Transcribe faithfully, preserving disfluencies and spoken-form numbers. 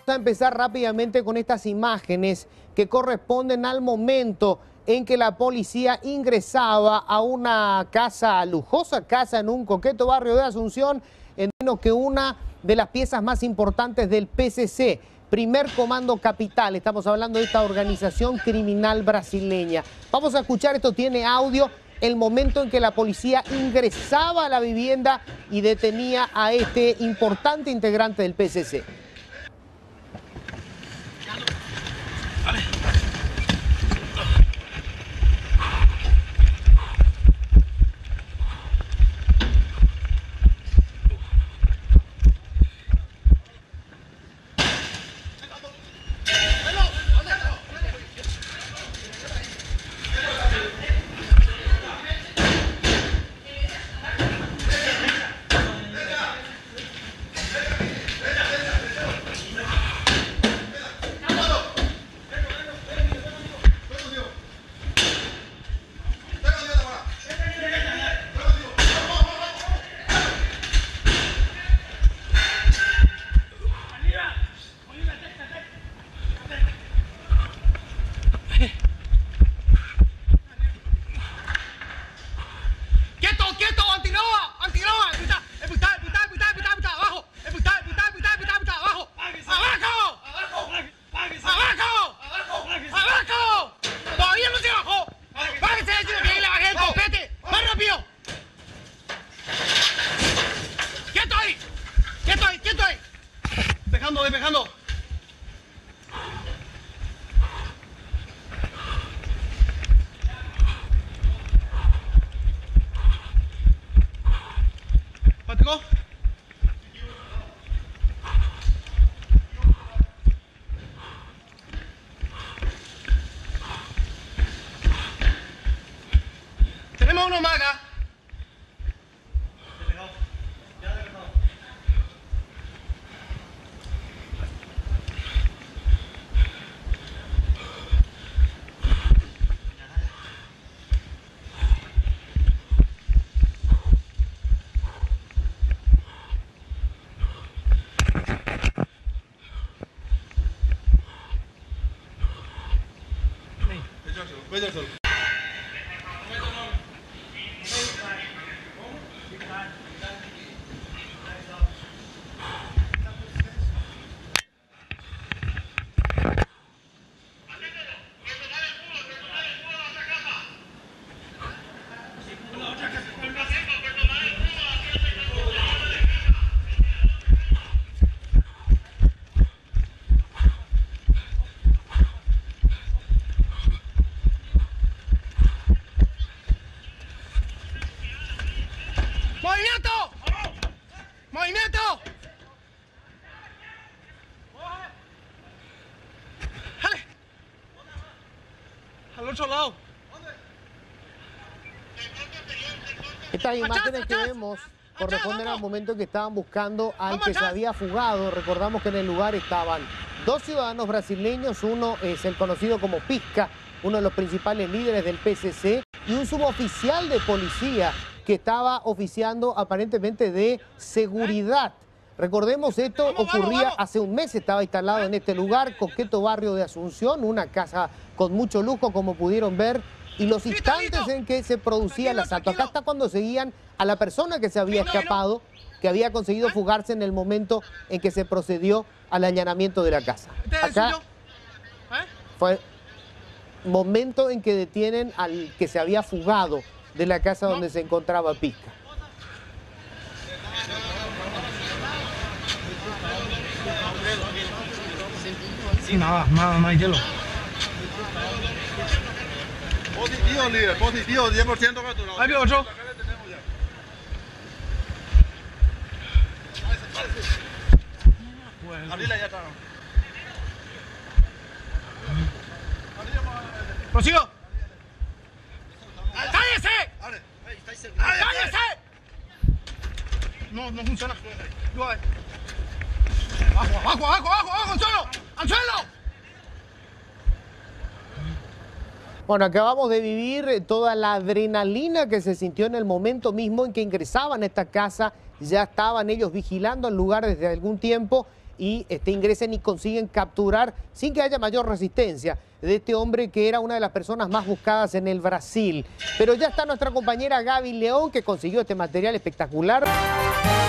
a empezar rápidamente con estas imágenes que corresponden al momento en que la policía ingresaba a una casa, lujosa casa en un coqueto barrio de Asunción, en menos que una de las piezas más importantes del P C C, Primer Comando Capital. Estamos hablando de esta organización criminal brasileña. Vamos a escuchar, esto tiene audio, el momento en que la policía ingresaba a la vivienda y detenía a este importante integrante del P C C. Despejando, despejando. ¿Pático? Tenemos uno más acá. Vaya solo. ¡Movimiento! ¡Movimiento! ¡Jale! Al otro lado. Estas imágenes que vemos corresponden al momento en que estaban buscando al que se había fugado. Recordamos que en el lugar estaban dos ciudadanos brasileños, uno es el conocido como Pisca, uno de los principales líderes del P C C, y un suboficial de policía que estaba oficiando aparentemente de seguridad. Recordemos, esto ocurría hace un mes, estaba instalado en este lugar, coqueto barrio de Asunción, una casa con mucho lujo, como pudieron ver, y los instantes en que se producía el asalto. Acá está cuando seguían a la persona que se había escapado, que había conseguido fugarse en el momento en que se procedió al allanamiento de la casa. Acá fue el momento en que detienen al que se había fugado de la casa donde se encontraba Pisca. Sí, nada, nada, no hay hielo. Positivo, líder, positivo, diez por ciento capturado. Ahí veo otro. Abrila ya está. ¡Prosigo! ¡Cállese! ¡Cállese! No, no funciona. Abajo, abajo, abajo, abajo, abajo, al suelo, al suelo. Bueno, acabamos de vivir toda la adrenalina que se sintió en el momento mismo en que ingresaban a esta casa. Ya estaban ellos vigilando el lugar desde algún tiempo y este, ingresen y consiguen capturar, sin que haya mayor resistencia, de este hombre que era una de las personas más buscadas en el Brasil. Pero ya está nuestra compañera Gaby León, que consiguió este material espectacular.